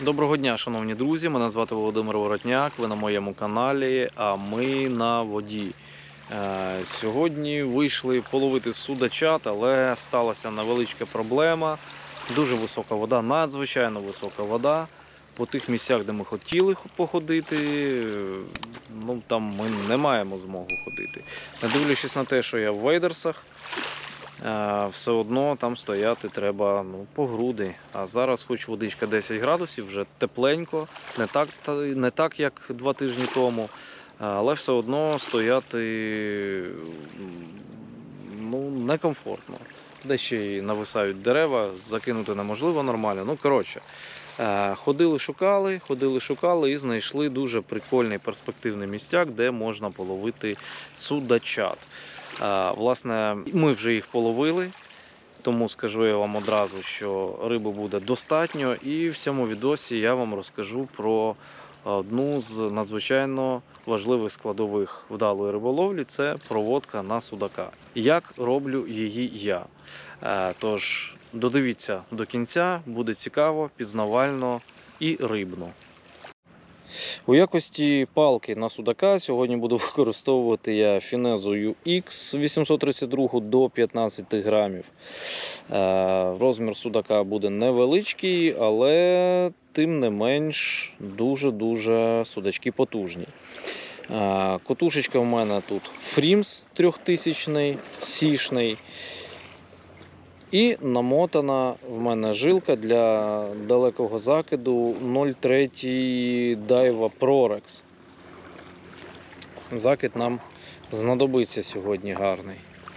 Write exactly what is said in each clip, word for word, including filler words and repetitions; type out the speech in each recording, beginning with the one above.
Доброго дня, шановні друзі, мене звати Володимир Воротняк, ви на моєму каналі, а ми на воді. Е, Сьогодні вийшли половити судачат, але сталася невеличка проблема. Дуже висока вода, надзвичайно висока вода. По тих місцях, де ми хотіли походити, ну, там ми не маємо змогу ходити. Не дивлячись на те, що я в вейдерсах, все одно там стояти треба ну, по груди. А зараз хоч водичка десять градусів, вже тепленько, не так, не так як два тижні тому, але все одно стояти ну, некомфортно. Де ще й нависають дерева, закинути неможливо нормально. Ну, коротше, ходили, шукали, ходили, шукали і знайшли дуже прикольний перспективний місцяк, де можна половити судачат. Власне, ми вже їх половили, тому скажу я вам одразу, що риби буде достатньо. І в цьому відосі я вам розкажу про одну з надзвичайно важливих складових вдалої риболовлі – це проводка на судака. Як роблю її я. Тож, додивіться до кінця, буде цікаво, пізнавально і рибно. У якості палки на судака сьогодні буду використовувати я Фінезу ю ікс вісімсот тридцять два до п'ятнадцяти грамів. Розмір судака буде невеличкий, але тим не менш дуже-дуже судачки потужні. Котушечка в мене тут Фрімс трьохтисячний, сішний. І намотана в мене жилка для далекого закиду нуль три Daiwa Prorex. Закид нам знадобиться сьогодні гарний.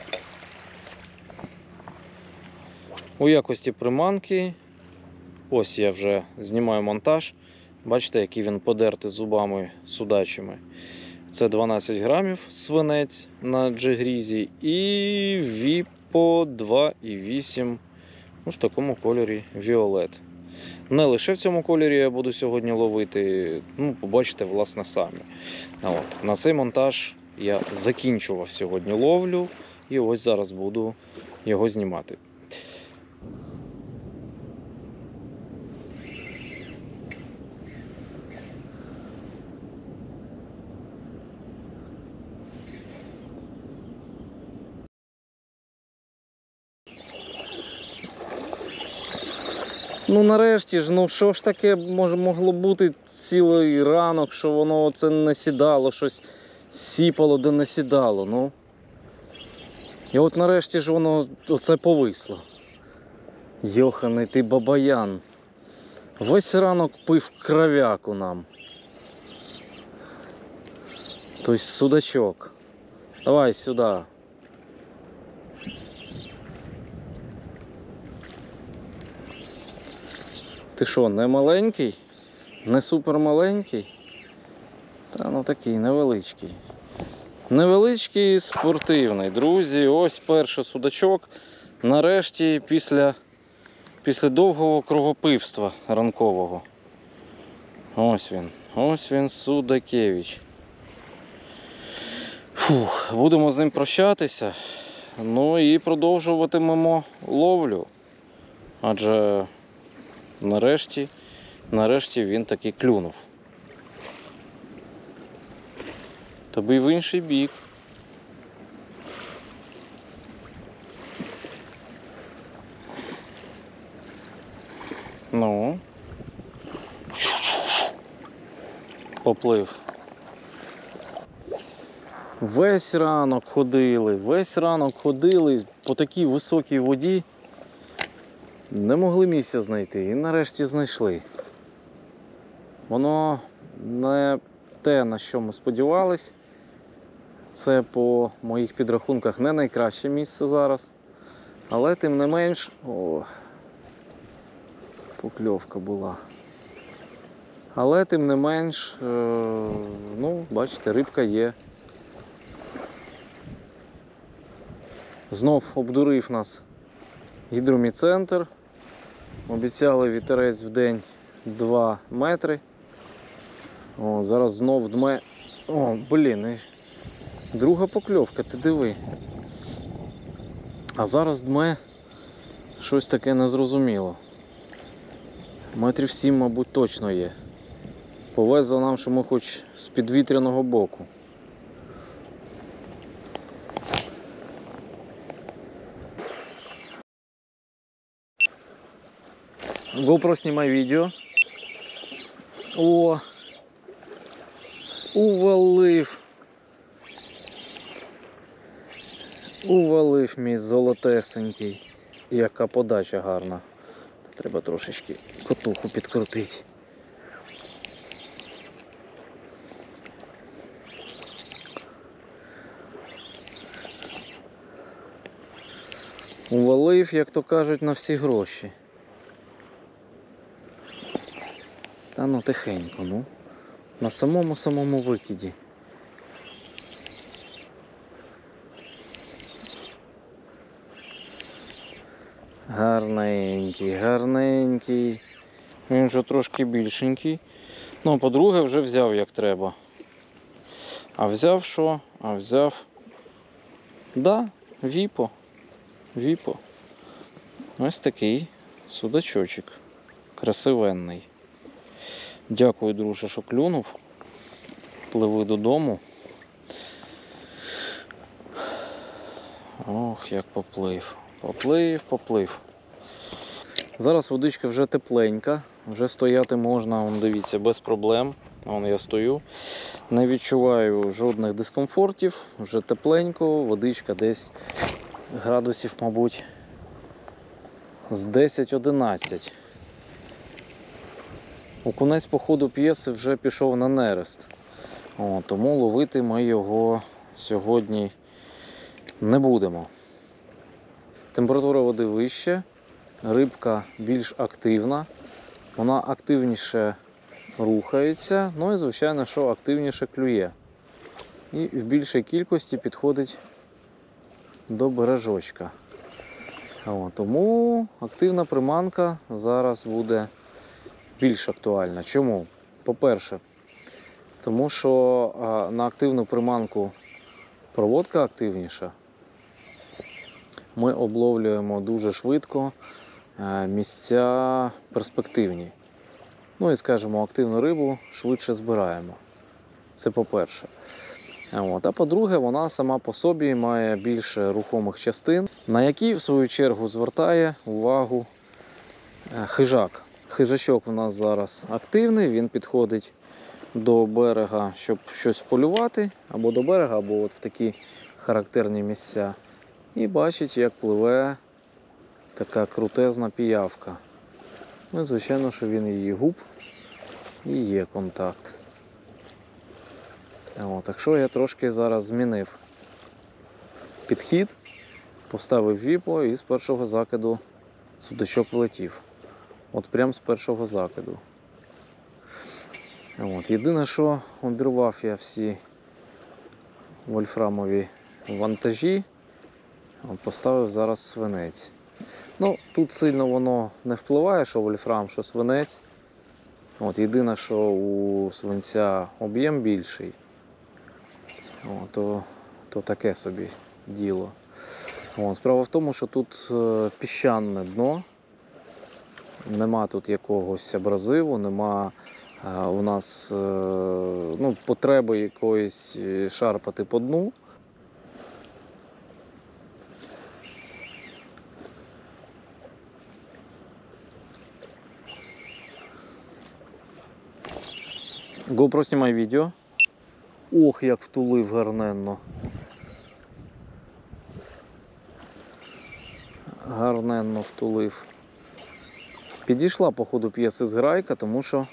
У якості приманки, ось я вже знімаю монтаж. Бачите, який він подертий зубами судачими. Це дванадцять грамів свинець на джигрізі і віп по два і вісім ну, в такому кольорі Violet. Не лише в цьому кольорі я буду сьогодні ловити, ну, побачите, власне, самі. От. На цей монтаж я закінчував сьогодні ловлю і ось зараз буду його знімати. Ну нарешті ж, ну що ж таке може, могло бути цілий ранок, що воно оце не сідало, щось сіпало, де не сідало, ну. І от нарешті ж воно оце повисло. Йоханий ти бабаян. Весь ранок пив кров'яку нам. Тобто судачок. Давай сюди. Ти що, не маленький? Не супер маленький? Та ну такий невеличкий. Невеличкий, спортивний. Друзі, ось перший судачок. Нарешті після, після довгого кровопивства ранкового. Ось він. Ось він, Судакевич. Фух, будемо з ним прощатися. Ну і продовжуватимемо ловлю. Адже Нарешті, нарешті він таки клюнув. Тобі в інший бік. Ну. Поплив. Весь ранок ходили, весь ранок ходили по такій високій воді. Не могли місця знайти і нарешті знайшли. Воно не те, на що ми сподівались. Це по моїх підрахунках не найкраще місце зараз. Але тим не менш, о, покльовка була. Але тим не менш, е, ну, бачите, рибка є. Знов обдурив нас гідроміцентр. Обіцяли вітерець в день два метри. О, зараз знов дме. О, блін, друга покльовка, ти диви. А зараз дме щось таке незрозуміло. Метрів сім, мабуть, точно є. Повезло нам, що ми хоч з підвітряного боку. GoPro, знімай відео. О! Увалив! Увалив мій золотесенький. Яка подача гарна. Треба трошечки котуху підкрутити. Увалив, як то кажуть, на всі гроші. Та ну тихенько, ну. На самому-самому викиді. Гарненький, гарненький. Він вже трошки більшенький. Ну, по-друге, вже взяв як треба. А взяв що? А взяв... Да, віпо. Віпо. Ось такий судачочок. Красивенний. Дякую, друже, що клюнув. Пливи додому. Ох, як поплив. Поплив, поплив. Зараз водичка вже тепленька. Вже стояти можна, вон, дивіться, без проблем. Вон я стою. Не відчуваю жодних дискомфортів. Вже тепленько. Водичка десь градусів, мабуть, з десять-одинадцять. Окунець по ходу п'єси вже пішов на нерест. О, тому ловити ми його сьогодні не будемо. Температура води вища, рибка більш активна, вона активніше рухається, ну і звичайно, що активніше клює. І в більшій кількості підходить до бережочка. О, тому активна приманка зараз буде більш актуальна. Чому? По-перше, тому що а, на активну приманку проводка активніша. Ми обловлюємо дуже швидко а, місця перспективні. Ну і, скажімо, активну рибу швидше збираємо. Це по-перше. От. А по-друге, вона сама по собі має більше рухомих частин, на які, в свою чергу, звертає увагу хижак. Хижачок у нас зараз активний, він підходить до берега, щоб щось вполювати, або до берега, або от в такі характерні місця. І бачить, як пливе така крутезна піявка. Ну, звичайно, що він її губ і є контакт. О, так що я трошки зараз змінив підхід, поставив віпо і з першого закиду судачок влетів. От прямо з першого закиду. От. Єдине, що обірвав я всі вольфрамові вантажі, от поставив зараз свинець. Ну, тут сильно воно не впливає, що вольфрам, що свинець. От. Єдине, що у свинця об'єм більший. О, то, то таке собі діло. О, справа в тому, що тут е, піщане дно, нема тут якогось абразиву, нема е, у нас е, ну, потреби якоїсь шарпати по дну. GoPro, знімай відео. Ох, як втулив гарненно. Гарненно втулив. Підійшла по ходу п'єси зграйка, тому що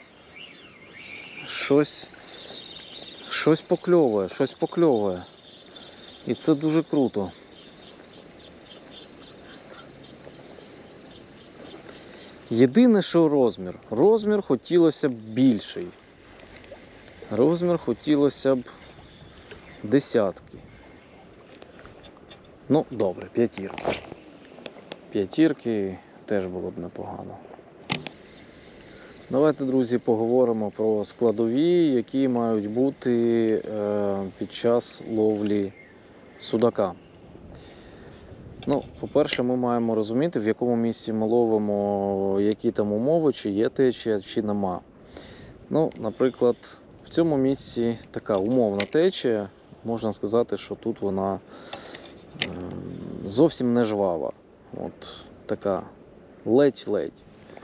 щось, щось покльовує, щось покльовує. І це дуже круто. Єдине, що розмір. Розмір хотілося б більший. Розмір хотілося б десятки. Ну, добре, п'ятірки. П'ятірки теж було б непогано. Давайте, друзі, поговоримо про складові, які мають бути е, під час ловлі судака. Ну, по-перше, ми маємо розуміти, в якому місці ми ловимо, які там умови, чи є течія, чи нема. Ну, наприклад, в цьому місці така умовна течія, можна сказати, що тут вона зовсім не жвава. От така ледь-ледь.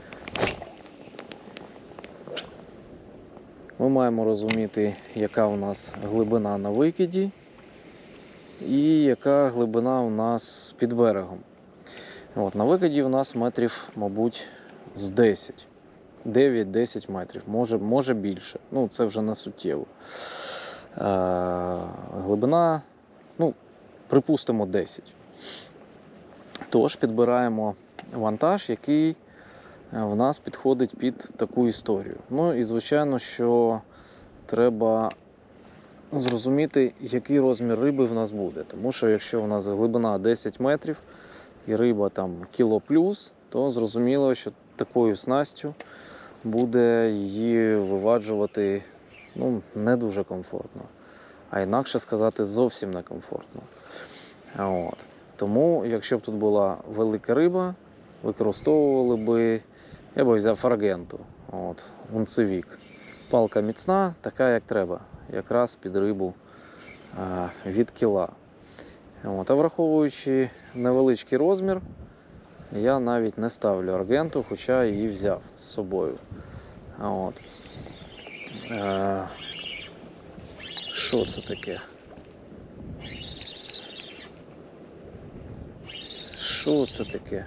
Ми маємо розуміти, яка у нас глибина на викиді і яка глибина у нас під берегом. От, на викиді у нас метрів, мабуть, з десять. дев'ять-десять метрів, може, може більше. Ну, це вже не суттєво. Е, глибина, ну, припустимо, десять. Тож підбираємо вантаж, який в нас підходить під таку історію. Ну і звичайно, що треба зрозуміти, який розмір риби в нас буде. Тому що якщо в нас глибина десять метрів і риба там кіло плюс, то зрозуміло, що такою снастю буде її виваджувати, ну, не дуже комфортно. А інакше сказати, зовсім не комфортно. От. Тому, якщо б тут була велика риба, використовували би, я б взяв аргенту, от, унцевік. Палка міцна, така як треба, якраз під рибу а, від кіла. От. А враховуючи невеличкий розмір, я навіть не ставлю аргенту, хоча її взяв з собою. От. А, що це таке? Що це таке?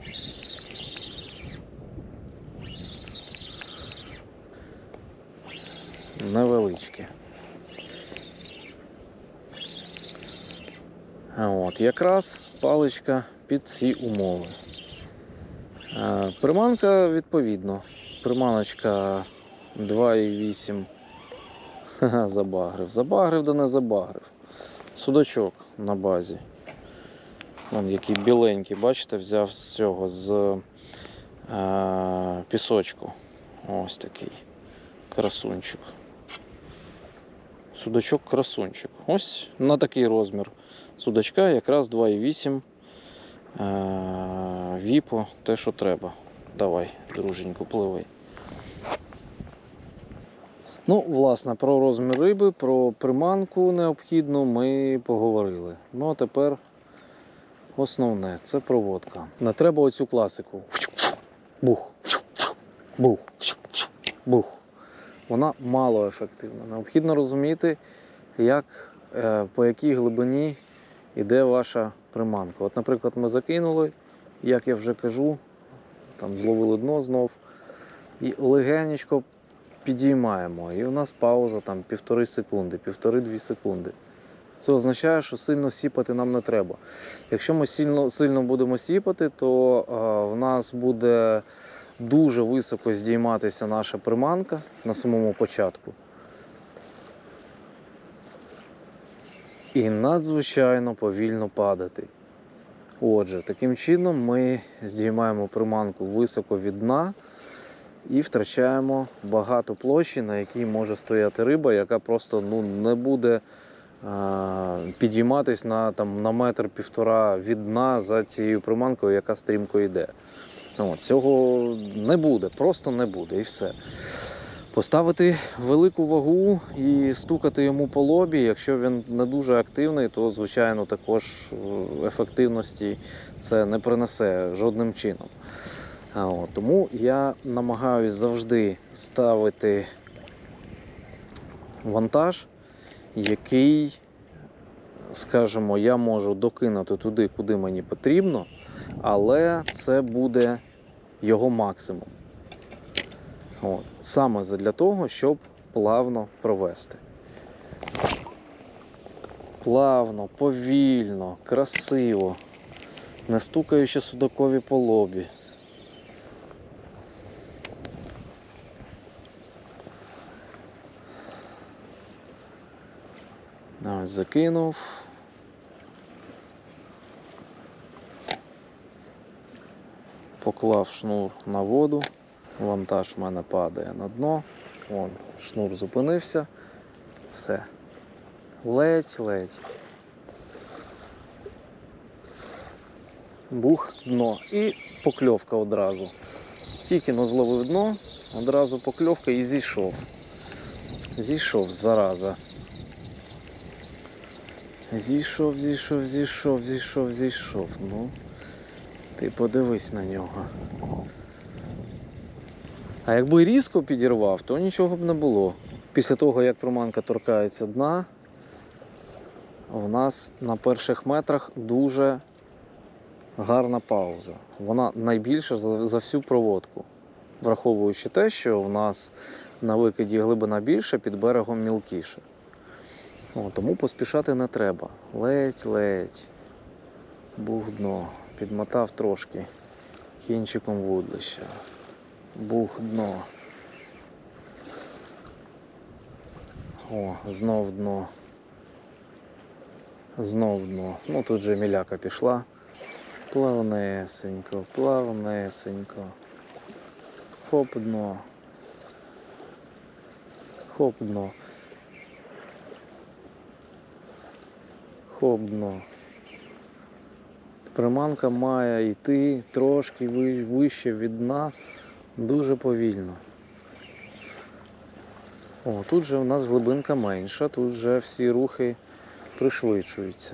Невеличке. От, якраз паличка під ці умови. Приманка відповідно. Приманочка два і вісім. Ха-ха, забагрив. Забагрив, да не забагрив. Судачок на базі. Вон який біленький, бачите, взяв з цього, з е, пісочку. Ось такий красунчик. Судачок-красунчик. Ось на такий розмір судачка якраз два і вісім е, віпо, те, що треба. Давай, друженько, пливи. Ну, власне, про розмір риби, про приманку необхідну ми поговорили. Ну, а тепер основне – це проводка. Не треба оцю класику. Бух, бух, бух. Вона мало ефективна. Необхідно розуміти, як, по якій глибині йде ваша приманка. От, наприклад, ми закинули, як я вже кажу, там зловили дно знов, і легенечко підіймаємо. І у нас пауза там півтори секунди, півтори-дві секунди. Це означає, що сильно сіпати нам не треба. Якщо ми сильно, сильно будемо сіпати, то а, в нас буде дуже високо здійматися наша приманка на самому початку. І надзвичайно повільно падати. Отже, таким чином ми здіймаємо приманку високо від дна і втрачаємо багато площі, на якій може стояти риба, яка просто ну, не буде а, підійматись на, там, на метр-півтора від дна за цією приманкою, яка стрімко йде. От, цього не буде, просто не буде і все. Поставити велику вагу і стукати йому по лобі, якщо він не дуже активний, то, звичайно, також ефективності це не принесе жодним чином. От, тому я намагаюсь завжди ставити вантаж, який, скажімо, я можу докинути туди, куди мені потрібно, але це буде його максимум. От. Саме для того, щоб плавно провести. Плавно, повільно, красиво, не стукаючи судакові по лобі. Ось закинув. Поклав шнур на воду. Вантаж в мене падає на дно. Вон, шнур зупинився. Все. Ледь-ледь. бух, дно. І покльовка одразу. Тільки но зловив дно, одразу покльовка і зійшов. Зійшов, зараза. Зійшов, зійшов, зійшов, зійшов, зійшов. Ну, ти подивись на нього. А якби різко підірвав, то нічого б не було. Після того, як приманка торкається дна, у нас на перших метрах дуже гарна пауза. Вона найбільша за, за всю проводку. Враховуючи те, що у нас на викиді глибина більша, під берегом мілкіше. О, тому поспішати не треба. Ледь-ледь. Бух дно. Підмотав трошки кінчиком вудлища. Бух дно. О, знов дно. Знов дно. Ну тут же міляка пішла. Плавнесенько, плавнесенько. Хоп дно. Хоп дно. Хоп дно. Приманка має йти трошки вище від дна, дуже повільно. О, тут же у нас глибинка менша, тут вже всі рухи пришвидшуються.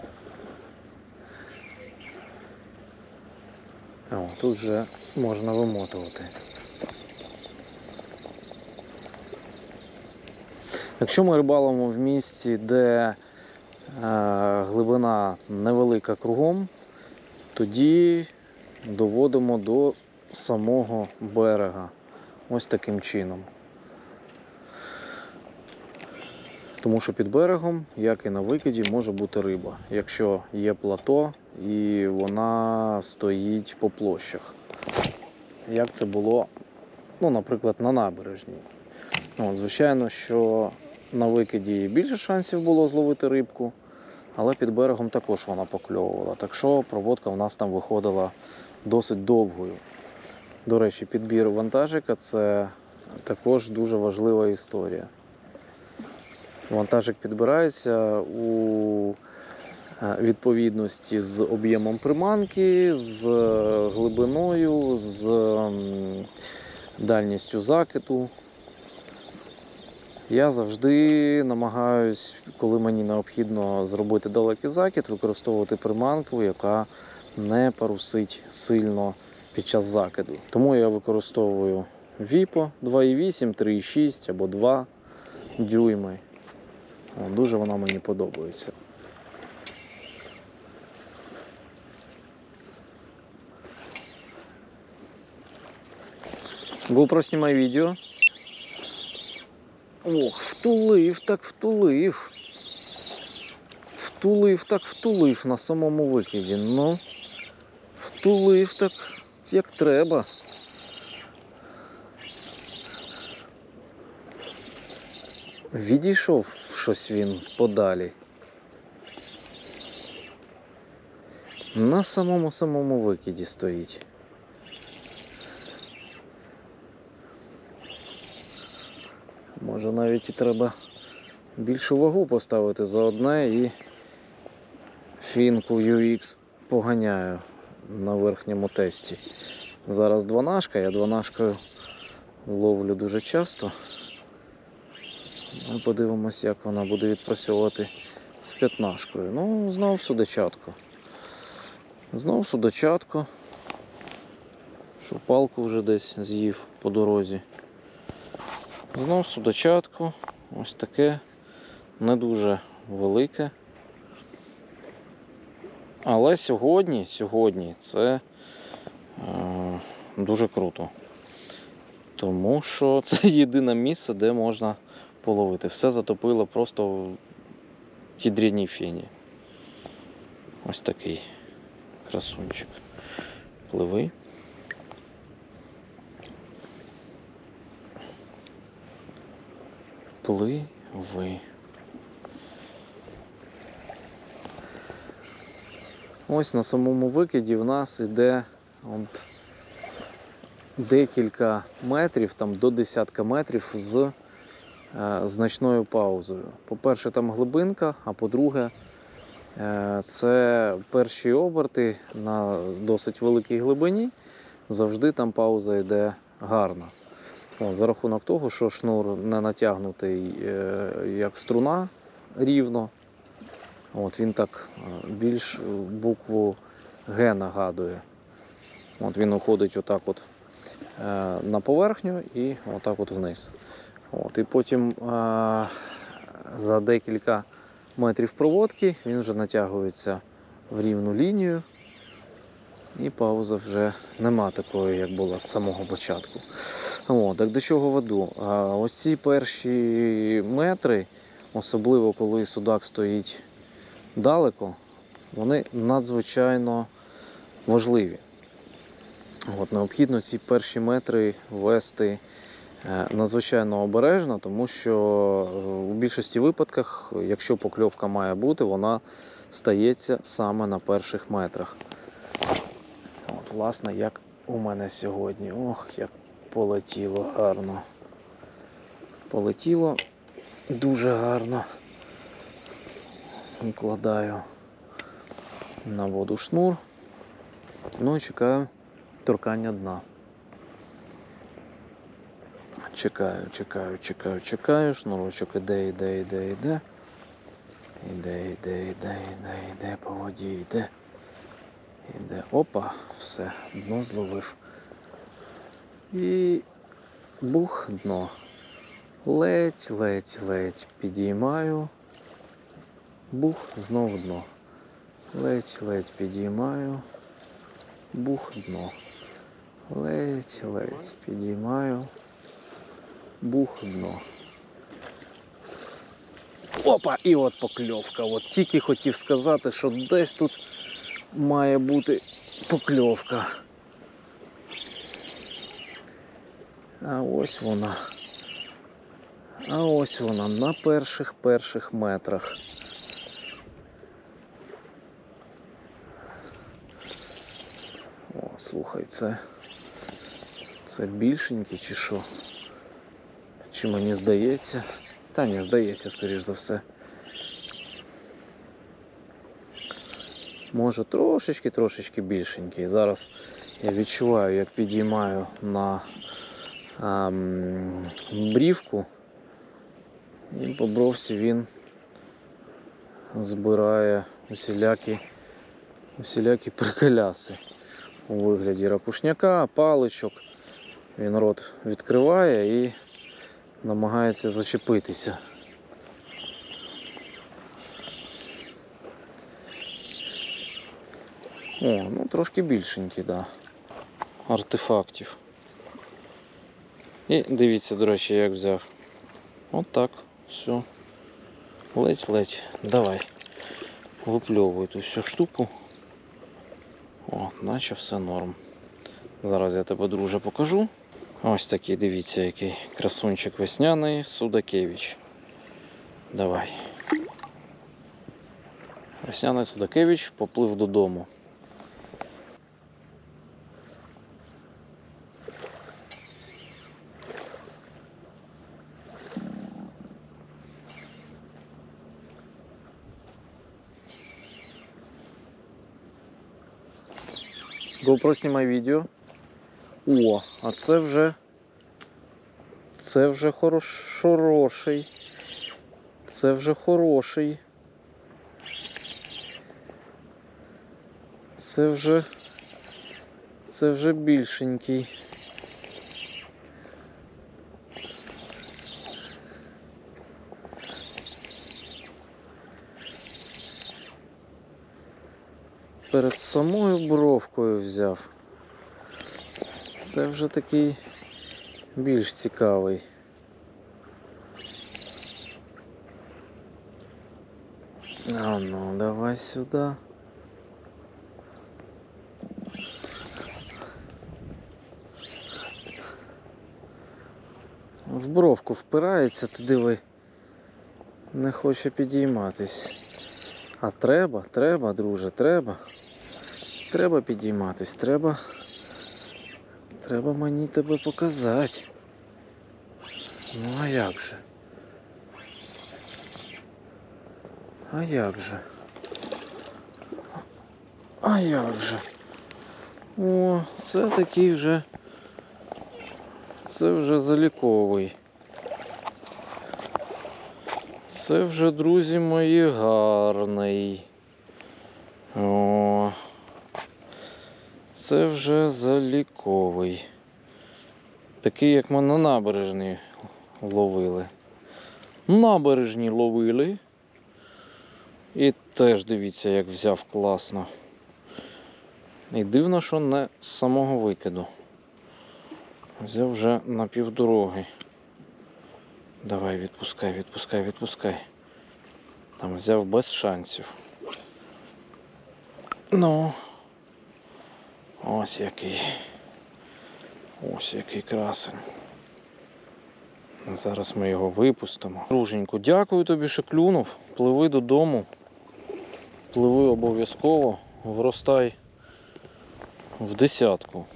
О, тут вже можна вимотувати. Якщо ми рибалимо в місці, де е, глибина невелика кругом, тоді доводимо до самого берега. Ось таким чином. Тому що під берегом, як і на викиді, може бути риба, якщо є плато і вона стоїть по площах. Як це було, ну, наприклад, на набережній. От, звичайно, що на викиді більше шансів було зловити рибку, але під берегом також вона покльовувала. Так що проводка в нас там виходила досить довгою. До речі, підбір вантажика – це також дуже важлива історія. Вантажик підбирається у відповідності з об'ємом приманки, з глибиною, з дальністю закиду. Я завжди намагаюсь, коли мені необхідно зробити далекий закид, використовувати приманку, яка не парусить сильно під час закиду. Тому я використовую Віпо два і вісім, три і шість або два дюйми. Дуже вона мені подобається. GoPro, знімай відео. Ох, втулив, так втулив. Втулив, так втулив на самому викиді. Ну, втулив так, як треба. Відійшов щось він подалі. На самому-самому викиді стоїть. Може навіть і треба більшу вагу поставити за одне і фінку ю ікс поганяю на верхньому тесті. Зараз дванашка, я дванашкою ловлю дуже часто. Ми подивимось, як вона буде відпрацьовувати з п'ятнашкою. Ну, знов судачатко. Знов судачатко. Що палку вже десь з'їв по дорозі. Знов судачатко. Ось таке. Не дуже велике. Але сьогодні, сьогодні це е, дуже круто. Тому що це єдине місце, де можна половити. Все затопило просто в ядряній фені. Ось такий красунчик. Пливи. Пливи. Ось на самому викиді в нас іде от декілька метрів, там до десятка метрів з е, значною паузою. По-перше, там глибинка, а по-друге, Це перші оберти на досить великій глибині. Завжди там пауза йде гарна. О, за рахунок того, що шнур не натягнутий як струна рівно. От, він так більш букву Г нагадує. От, він уходить отак от на поверхню і отак от вниз. От, і потім а, за декілька метрів проводки він вже натягується в рівну лінію. І пауза вже нема такої, як була з самого початку. О, так до чого веду? А, ось ці перші метри, особливо коли судак стоїть далеко, вони надзвичайно важливі. От, необхідно ці перші метри вести надзвичайно обережно, тому що у більшості випадках, якщо покльовка має бути, вона стається саме на перших метрах. От, власне, як у мене сьогодні. Ох, як полетіло гарно. Полетіло дуже гарно. Укладаю на воду шнур. Ну і чекаю торкання дна. Чекаю, чекаю, чекаю, чекаю. Шнурочок іде, іде, іде, іде. Іде, іде, іде, іде, іде, по воді йде. Іде. Опа, все, дно зловив. І бух, дно. Ледь, ледь, ледь підіймаю. Бух, знов дно. Ледь, ледь підіймаю. Бух, дно. Ледь, ледь підіймаю. Бух, дно. Опа! І от покльовка. От тільки хотів сказати, що десь тут має бути покльовка. А ось вона. А ось вона на перших-перших метрах. О, слухай, це... Це більшенький чи що? Чи мені здається? Та ні, здається, скоріш за все. Може трошечки-трошечки більшенький. Зараз я відчуваю, як підіймаю на ем, брівку. І по бровці він збирає усілякі, усілякі приколяси. У вигляді ракушняка, паличок. Він рот відкриває і намагається зачепитися. О, ну трошки більшенький, да. Артефактів. І дивіться, до речі, як взяв. От так, все. Ледь-ледь. Давай. Випльовуй ту всю штуку. О, наче все норм. Зараз я тебе, друже, покажу. Ось такий, дивіться, який красунчик весняний, Судакевич. Давай. Весняний Судакевич поплив додому. GoPro, знімай відео. О, а це вже, це вже хорош, хороший, це вже хороший, це вже, це вже більшенький. Перед самою бровкою взяв. Це вже такий більш цікавий. А ну, давай сюди. В бровку впирається, ти диви, не хоче підійматись. А треба, треба, друже, треба. Треба підійматись, треба. Треба мені тебе показати. Ну а як же? А як же? А як же? О, це такий вже, це вже заліковий. Це вже, друзі мої, гарний. О, це вже заліковий. Такий, як ми на набережні ловили. Набережні ловили. І теж дивіться, як взяв класно. І дивно, що не з самого викиду. Взяв вже на півдороги. Давай, відпускай, відпускай, відпускай. Там взяв без шансів. Ну, ось який. Ось який красень. Зараз ми його випустимо. Друженьку, дякую тобі, що клюнув. Пливи додому. Пливи обов'язково. Вростай в десятку.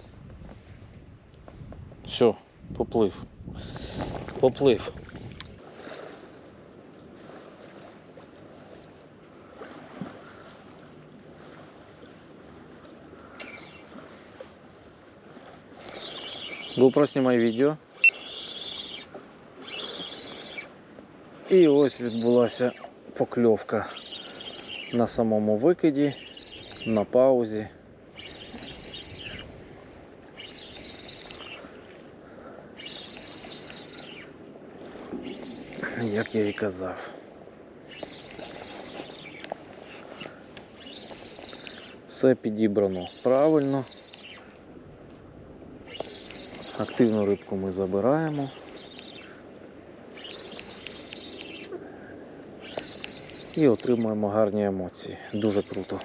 Все, поплив. Поплив. GoPro знімай відео. І ось відбулася покльовка на самому викиді, на паузі. Як я і казав. Все підібрано правильно. Активну рибку ми забираємо. І отримуємо гарні емоції. Дуже круто.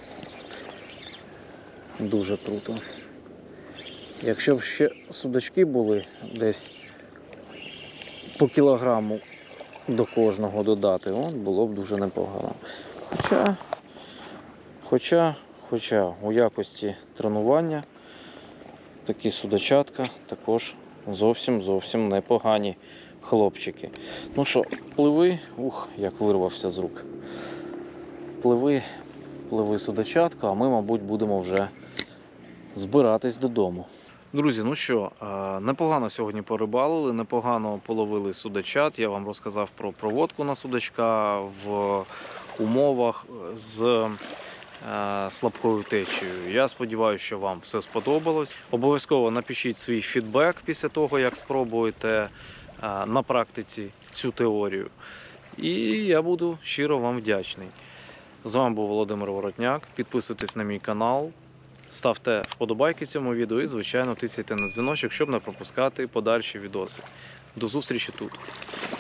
Дуже круто. Якщо б ще судачки були десь по кілограму до кожного додати, от було б дуже непогано. Хоча, хоча, хоча у якості тренування такі судачатка також зовсім-зовсім непогані хлопчики. Ну що, пливи, ух, як вирвався з рук. Пливи, пливи судачатка, а ми, мабуть, будемо вже збиратись додому. Друзі, ну що, непогано сьогодні порибалили, непогано половили судачат. Я вам розказав про проводку на судачка в умовах з слабкою течією. Я сподіваюся, що вам все сподобалось. Обов'язково напишіть свій фідбек після того, як спробуєте на практиці цю теорію. І я буду щиро вам вдячний. З вами був Володимир Воротняк. Підписуйтесь на мій канал, ставте вподобайки цьому відео і, звичайно, тицяйте на дзвіночок, щоб не пропускати подальші відоси. До зустрічі тут.